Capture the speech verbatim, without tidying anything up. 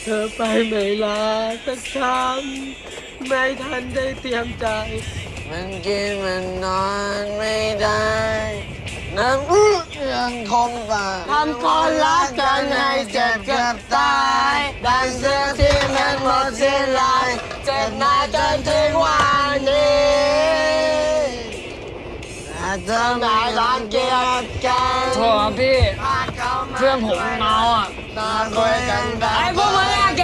เธอไปไม่ลาสักคำไม่ทันได้เตรียมใจมันกินมันนอนไม่ได้น้ำอื้อยังคงตาทำคนรักกันให้เจ็บเกือบตายดังเสื้อที่มันหมดสิ้นลายเจ็บมาจนถึงวันนี้อาจจะไม่รังเกียจกันโทษครับพี่เพื่อนผมเมาอ่ะมาคุยกันแบบไอ้พวกมึง